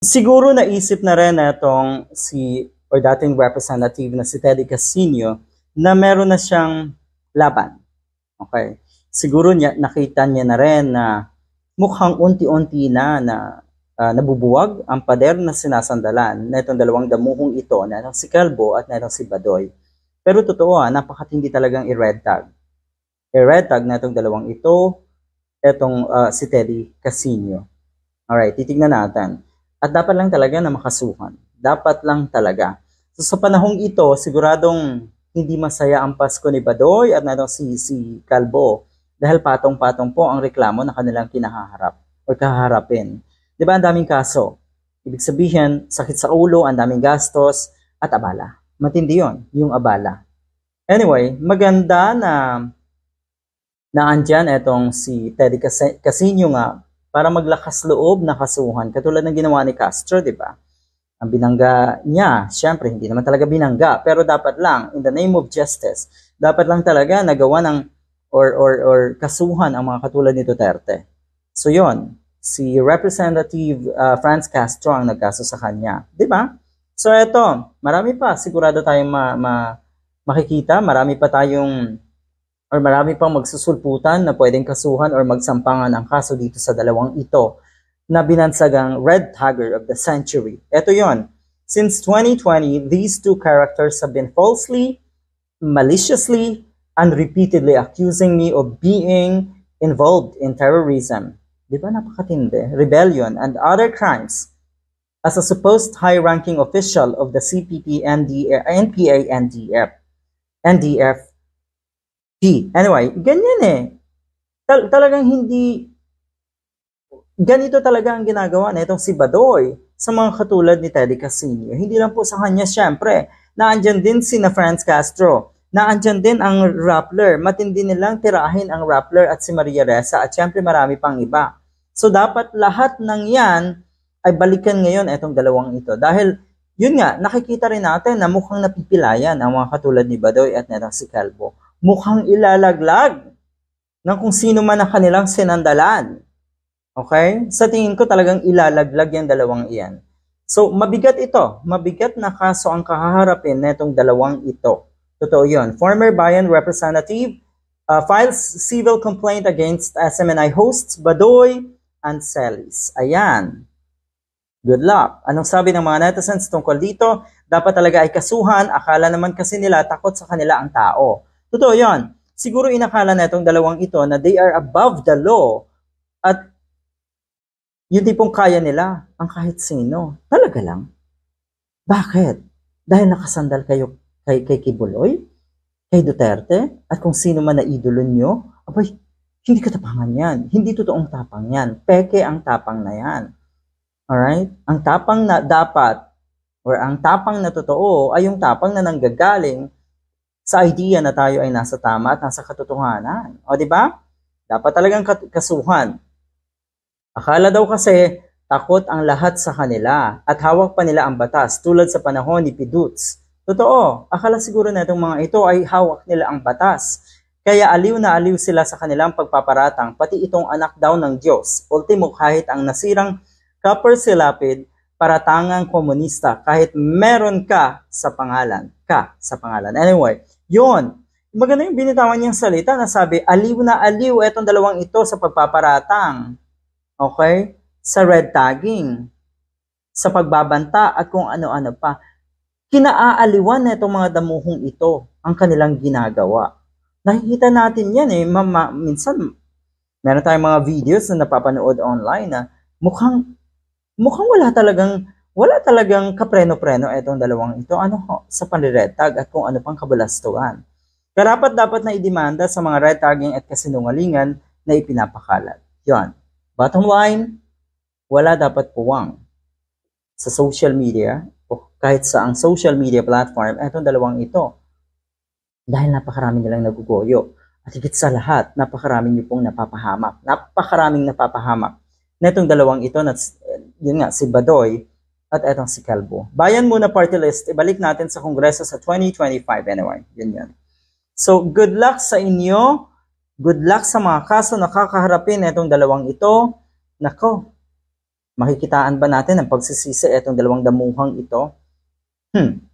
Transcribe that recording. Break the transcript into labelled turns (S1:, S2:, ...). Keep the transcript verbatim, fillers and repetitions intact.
S1: Siguro naisip na rin na itong si or dating representative na si Teddy Casino na meron na siyang laban. Okay. Siguro niya, nakita niya na rin na mukhang unti-unti na na uh, nabubuwag ang pader na sinasandalan na itong dalawang damuhong ito, na itong si Calvo at na itong si Badoy. Pero totoo, ah, napakatindi talagang i-red tag. I-red tag na itong dalawang ito, itong uh, si Teddy Casino. Alright, titignan natin. At dapat lang talaga na makasuhan. Dapat lang talaga. So sa panahong ito, siguradong hindi masaya ang Pasko ni Badoy at na si, si Calvo dahil patong-patong po ang reklamo na kanilang kinahaharap o kaharapin. Di ba ang daming kaso? Ibig sabihin, sakit sa ulo, ang daming gastos at abala. Matindi yun, yung abala. Anyway, maganda na na andyan etong si Teddy Casino nga para maglakas loob na kasuhan, katulad ng ginawa ni Castro, di ba? Ang binangga niya, syempre, hindi naman talaga binangga, pero dapat lang, in the name of justice, dapat lang talaga nagawa ng, or, or, or kasuhan ang mga katulad ni Duterte. So yon, si Representative uh, Franz Castro ang nagkaso sa kanya, di ba? So eto, marami pa, sigurado tayong ma, ma, makikita, marami pa tayong or marami pang magsusulputan na pwedeng kasuhan or magsampangan ang kaso dito sa dalawang ito na binansagang red tagger of the century. Ito yon. Since twenty twenty, these two characters have been falsely, maliciously, and repeatedly accusing me of being involved in terrorism. Di ba napakatindi? Rebellion and other crimes as a supposed high-ranking official of the C P P, N P A, N D F, N D F, Anyway, ganyan eh. Tal- talagang hindi, ganito talaga ang ginagawa na itong si Badoy sa mga katulad ni Teddy Casino. Hindi lang po sa kanya, syempre. Naandyan din si na Franz Castro. Naandyan din ang Rappler. Matindi nilang tirahin ang Rappler at si Maria Ressa at syempre marami pang iba. So dapat lahat ng yan ay balikan ngayon itong dalawang ito. Dahil yun nga, nakikita rin natin na mukhang napipilayan ang mga katulad ni Badoy at netang si Calvo. Mukhang ilalaglag ng kung sino man ang kanilang sinandalan. Okay? Sa tingin ko talagang ilalaglag yung dalawang iyan. So, mabigat ito. Mabigat na kaso ang kahaharapin netong dalawang ito. Totoo yun. Former Bayan Representative uh, files civil complaint against S M N I hosts Badoy and Celis. Ayan. Good luck. Anong sabi ng mga netizens tungkol dito? Dapat talaga ay kasuhan. Akala naman kasi nila takot sa kanila ang tao. Totoo yun. Siguro inakala na itong dalawang ito na they are above the law at yun tipong kaya nila ang kahit sino. Talaga lang. Bakit? Dahil nakasandal kayo kay, kay Kibuloy, kay Duterte, at kung sino man na idolo nyo, abay, hindi katapangan yan. Hindi totoong tapang yan. Peke ang tapang na yan. Alright? Ang tapang na dapat, or ang tapang na totoo, ay yung tapang na nanggagaling sa idea na tayo ay nasa tama at nasa katotohanan. O, di ba? Dapat talagang kasuhan. Akala daw kasi takot ang lahat sa kanila at hawak pa nila ang batas tulad sa panahon ni Piduts. Totoo, akala siguro na itong mga ito ay hawak nila ang batas. Kaya aliw na aliw sila sa kanilang pagpaparatang, pati itong anak daw ng Diyos. Ultimo, kahit ang nasirang Copper Silapid, paratangang komunista, kahit meron ka sa pangalan. Ka sa pangalan. Anyway, yun. Maganda yung binitawan niyang salita na sabi, aliw na aliw etong dalawang ito sa pagpaparatang. Okay? Sa red tagging. Sa pagbabanta at kung ano-ano pa. Kinaaaliwan na itong mga damuhong ito ang kanilang ginagawa. Nakikita natin yan eh. Mama, minsan, meron tayong mga videos na napapanood online na mukhang, mukhang wala talagang Wala talagang kapreno-preno itong dalawang ito ano sa panre-red tag at kung ano pang kabalastuhan. Karapat dapat na idemanda sa mga red tagging at kasinungalingan na ipinapakalat. Yon. Bottom line, wala dapat puwang sa social media o kahit sa ang social media platform itong dalawang ito. Dahil napakarami nilang nagugoyo. At higit sa lahat, napakarami niyo pong napapahamak. Napakaraming napapahamak. Na itong dalawang ito, na, yun nga, si Badoy, at etong si Calvo. Bayan Muna Party List, ibalik natin sa Kongreso sa twenty twenty-five anyway. Yun yun. So, good luck sa inyo. Good luck sa mga kaso na kakaharapin itong dalawang ito. Nako, Makikitaan ba natin ang pagsisisi itong dalawang damuhang ito? Hmm.